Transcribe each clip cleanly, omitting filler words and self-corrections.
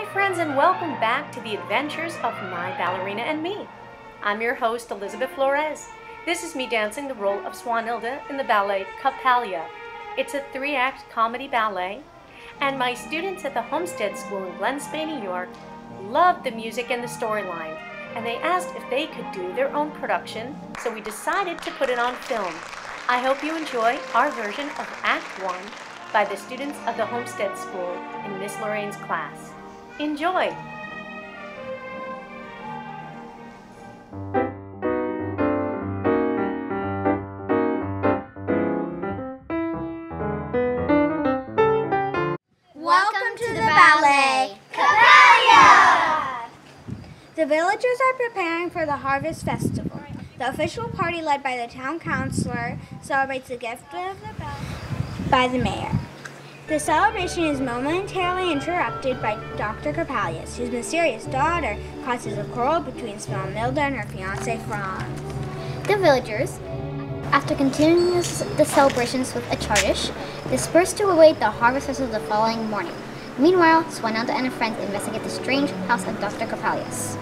friends, and welcome back to the adventures of My Ballerina and Me. I'm your host, Elizabeth Flores. This is me dancing the role of Swanhilda in the ballet Coppelia. It's a 3-act comedy ballet, and my students at the Homestead School in Glen Spey, New York, loved the music and the storyline, and they asked if they could do their own production, so we decided to put it on film. I hope you enjoy our version of Act 1 by the students of the Homestead School in Miss Lorraine's class. Enjoy! Welcome to the ballet, Coppelia! The villagers are preparing for the Harvest Festival. The official party, led by the town councilor, celebrates the gift of the bell by the mayor. The celebration is momentarily interrupted by Dr. Coppelius, whose mysterious daughter causes a quarrel between Swanhilda and her fiancé Franz. The villagers, after continuing the celebrations with a chardish, disperse to await the harvest festival the following morning. Meanwhile, Swanhilda and her friends investigate the strange house of Dr. Coppelius.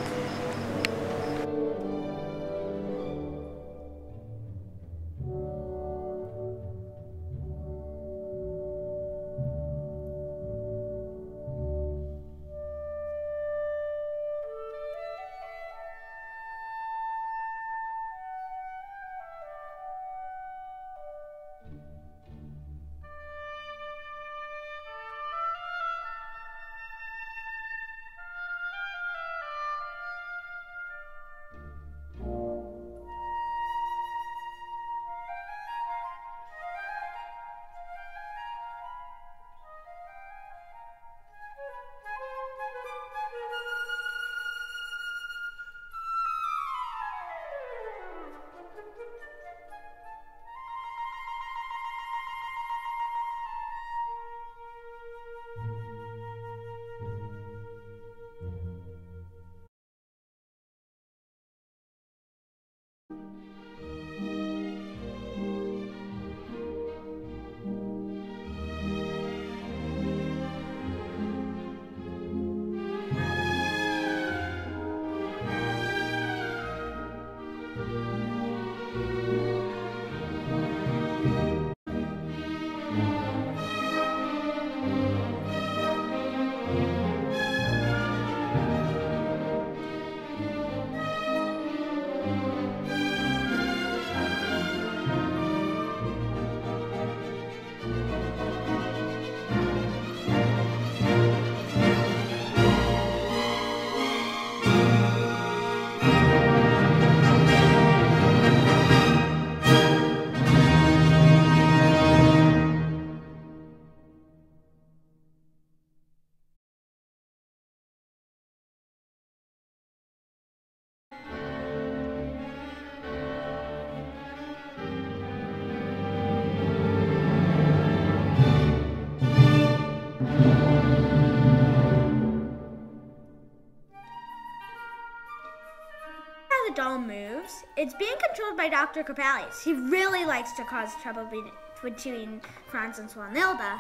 The doll moves. It's being controlled by Dr. Coppelius. He really likes to cause trouble between Franz and Swanhilda.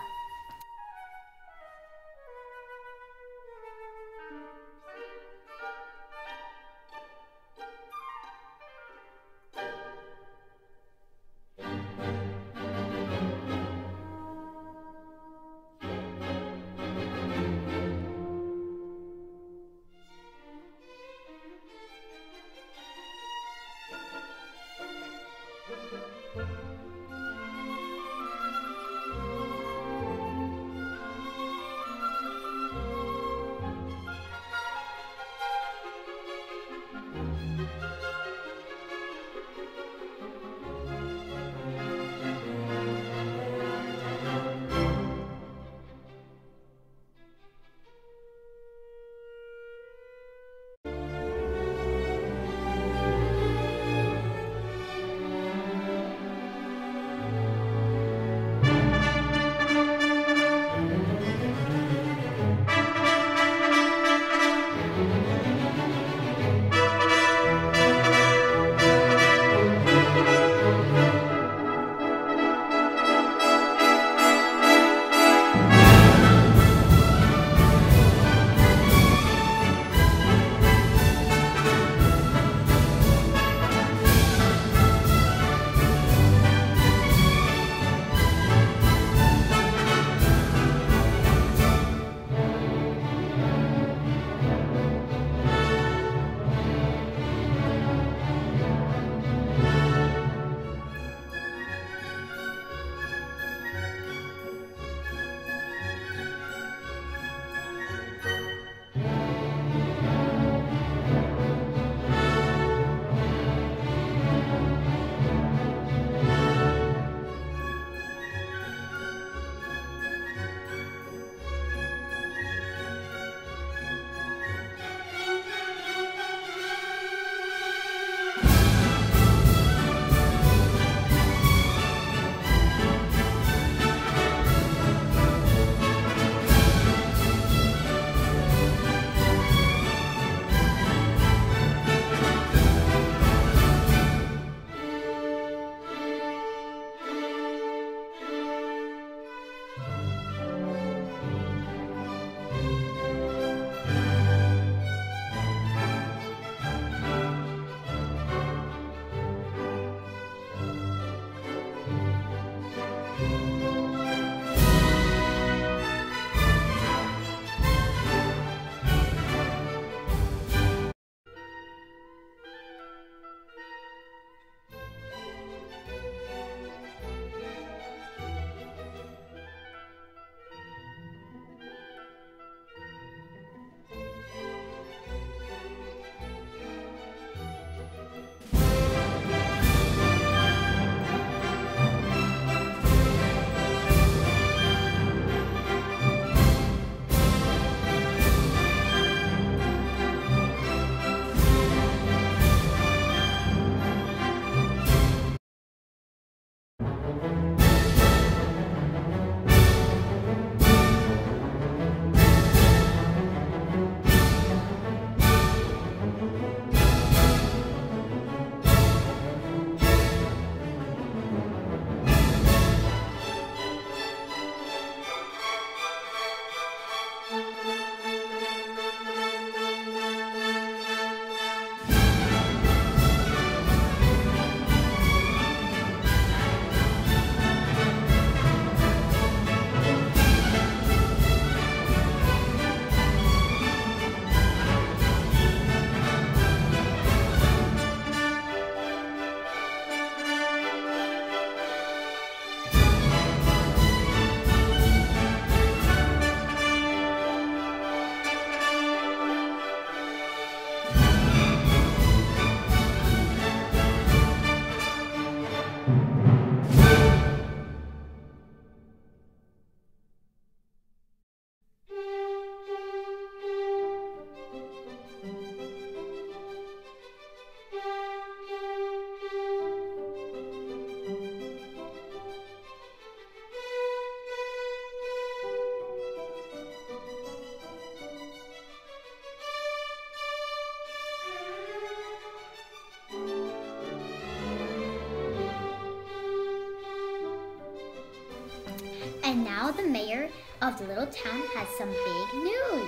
now the mayor of the little town has some big news.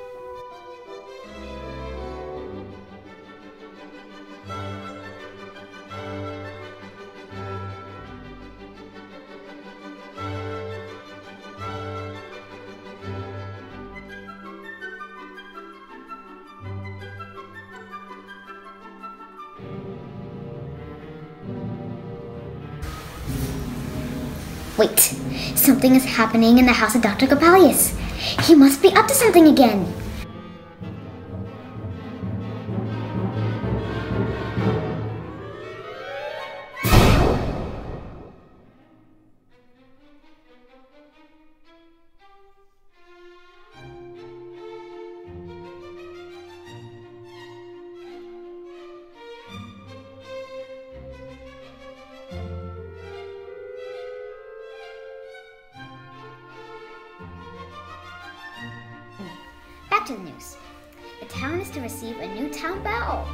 Wait, something is happening in the house of Dr. Coppelius. He must be up to something again. Back to the news. The town is to receive a new town bell.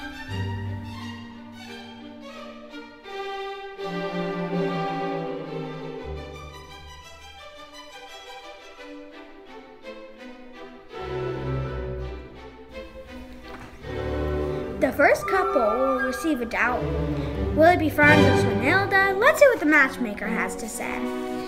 The first couple will receive a dowry. Will it be Franz or Swanhilda? Let's see what the matchmaker has to say.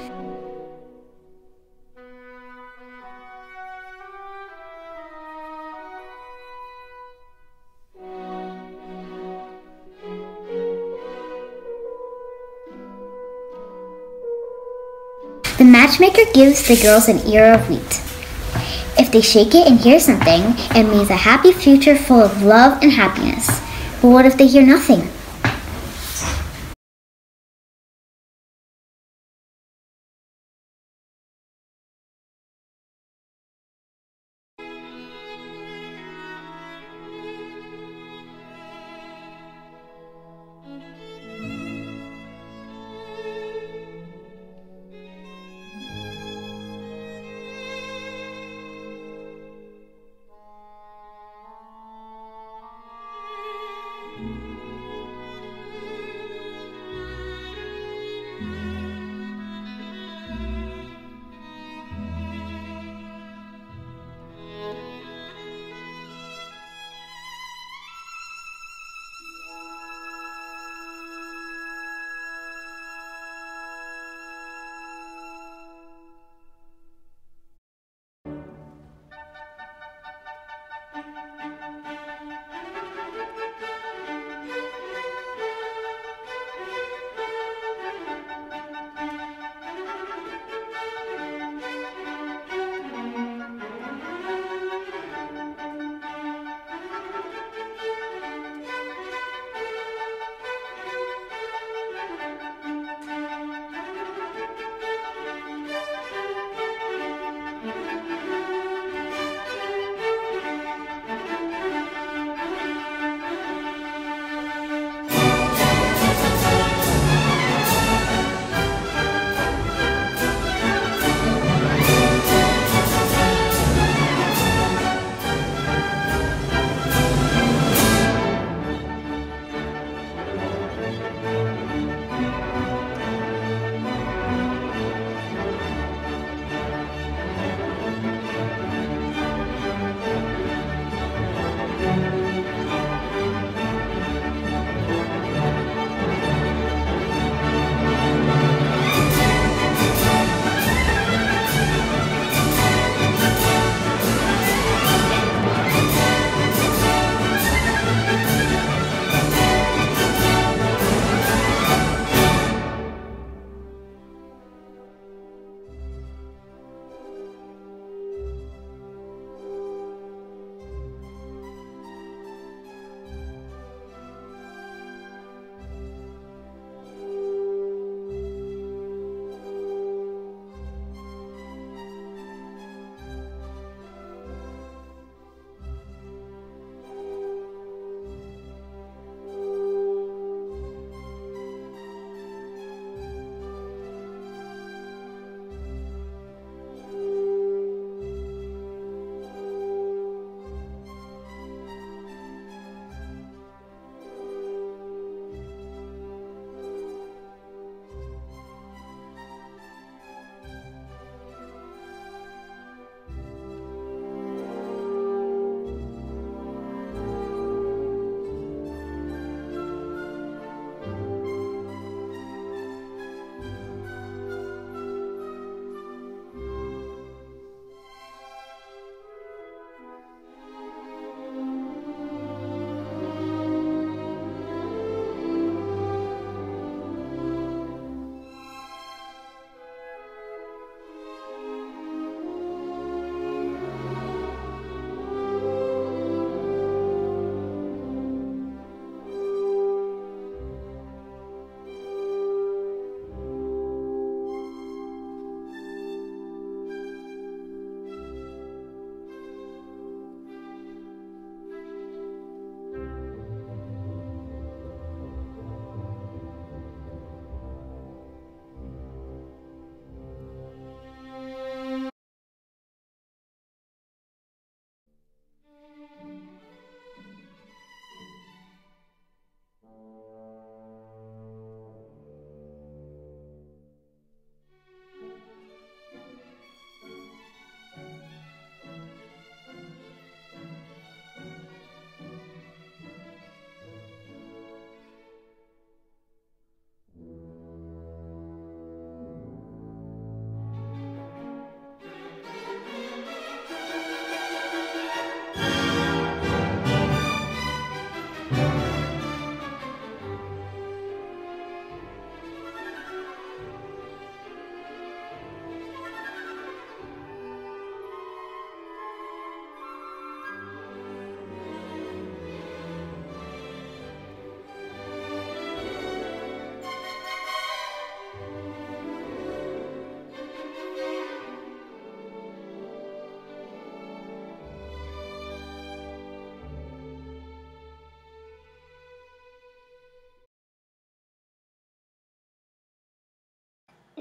The matchmaker gives the girls an ear of wheat. If they shake it and hear something, it means a happy future full of love and happiness. But what if they hear nothing?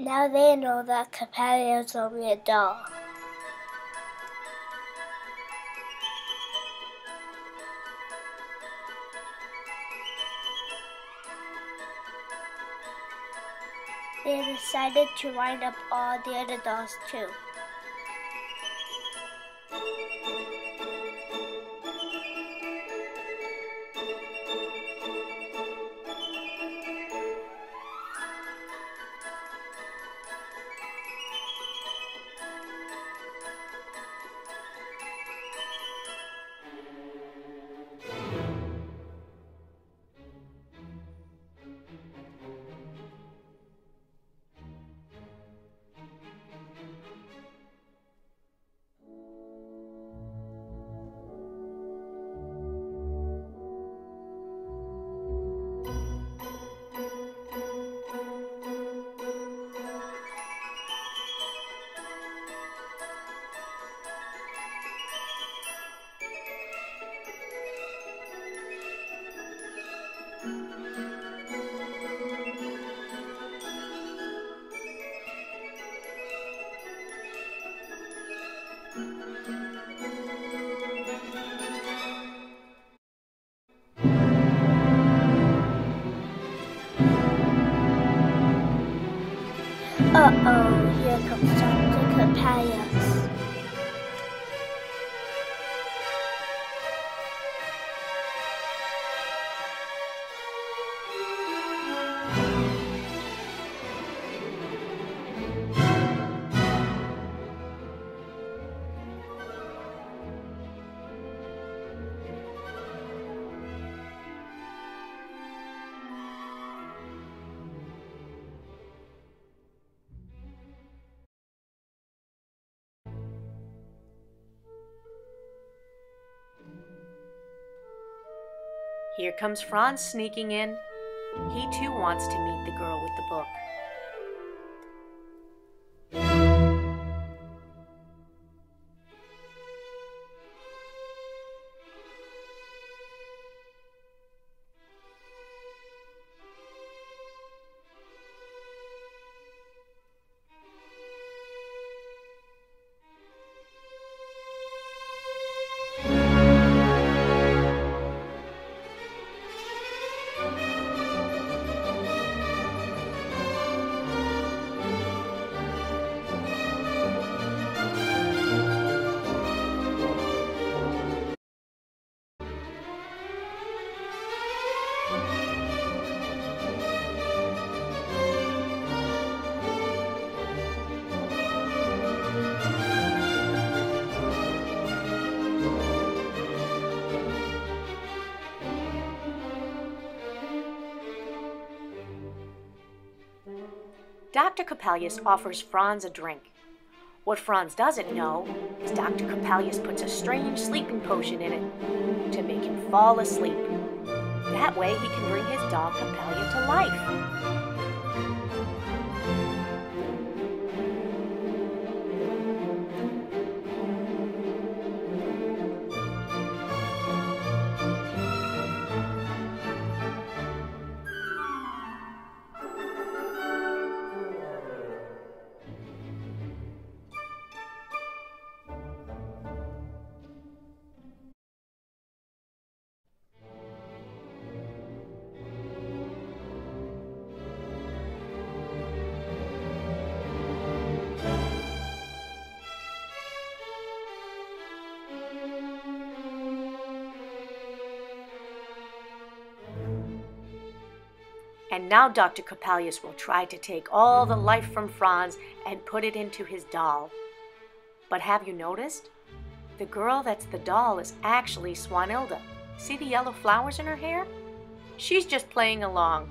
Now they know that Coppelia is only a doll. They decided to wind up all the other dolls too. Uh-oh, here comes Dr. Coppelia. Here comes Franz sneaking in. He too wants to meet the girl with the book. Dr. Coppelius offers Franz a drink. What Franz doesn't know is Dr. Coppelius puts a strange sleeping potion in it to make him fall asleep. That way he can bring his doll Coppelia to life. And now Dr. Coppelius will try to take all the life from Franz and put it into his doll. But have you noticed? The girl that's the doll is actually Swanhilda. See the yellow flowers in her hair? She's just playing along.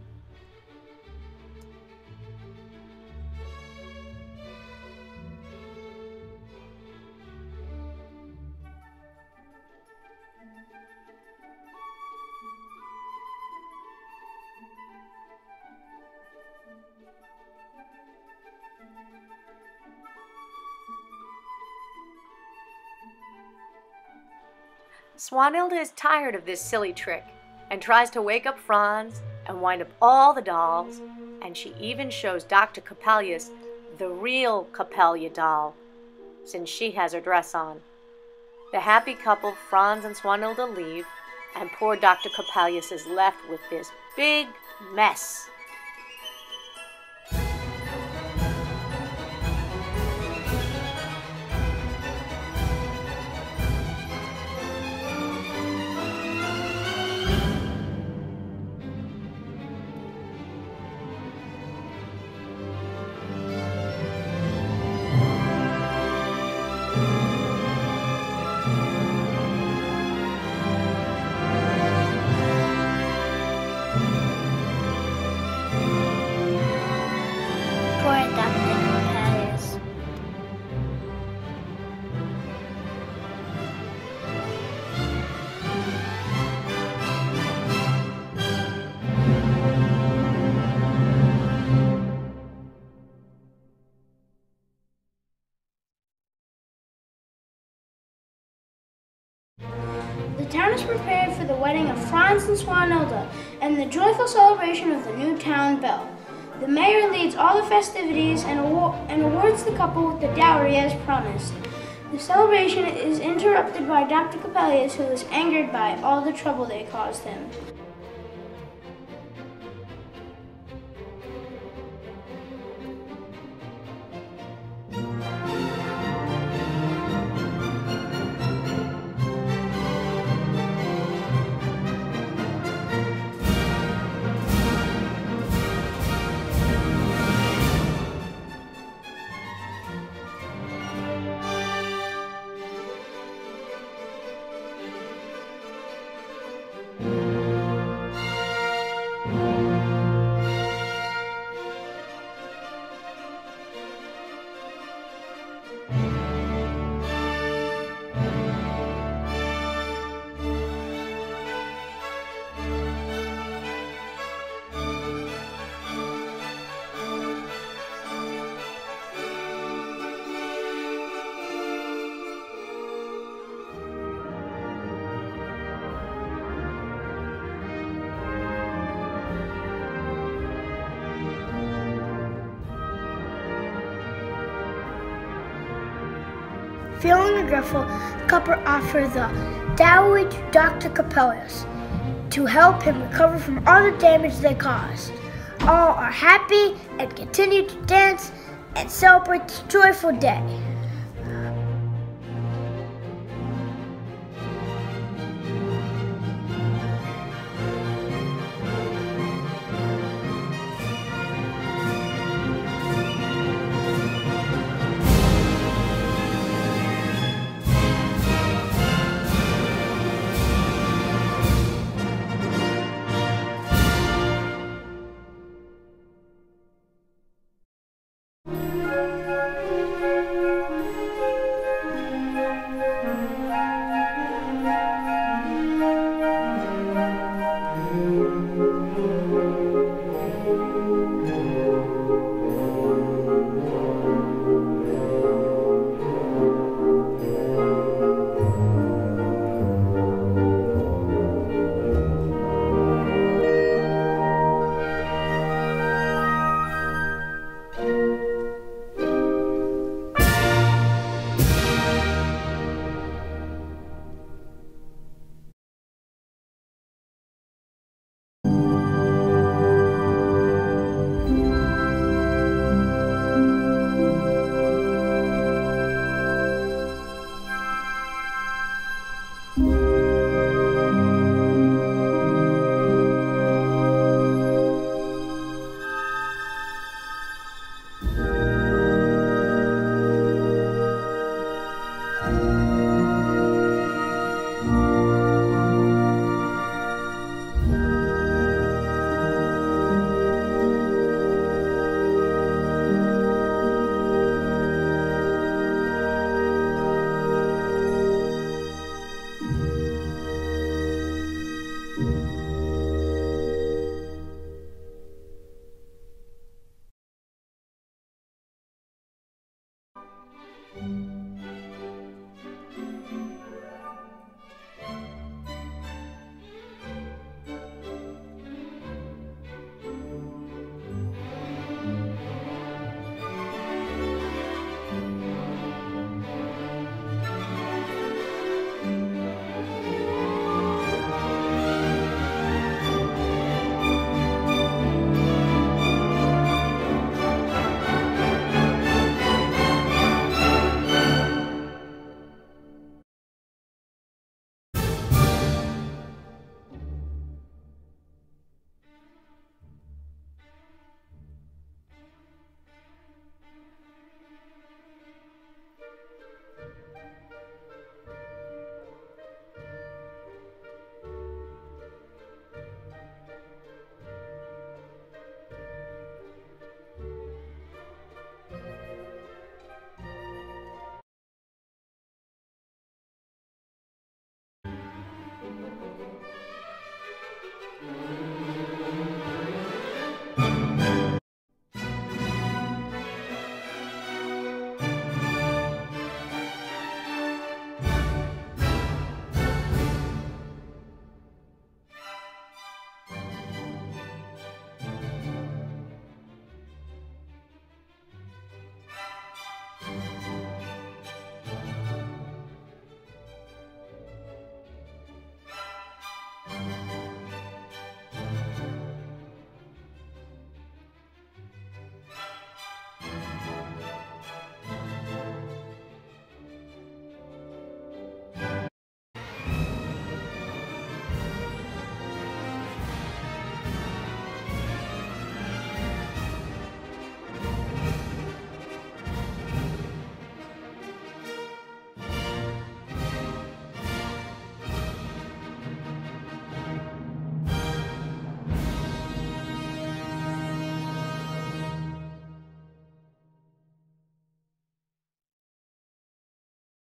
Swanhilda is tired of this silly trick and tries to wake up Franz and wind up all the dolls and she even shows Dr. Coppelius the real Coppelia doll, since she has her dress on. The happy couple, Franz and Swanhilda, leave, and poor Dr. Coppelius is left with this big mess. The town is prepared for the wedding of Franz and Swanhilda and the joyful celebration of the new town belle. The mayor leads all the festivities and awards the couple with the dowry as promised. The celebration is interrupted by Dr. Coppelius, who is angered by all the trouble they caused him. Feeling regretful, the couple offer the dowry to Dr. Coppelius to help him recover from all the damage they caused. All are happy and continue to dance and celebrate this joyful day.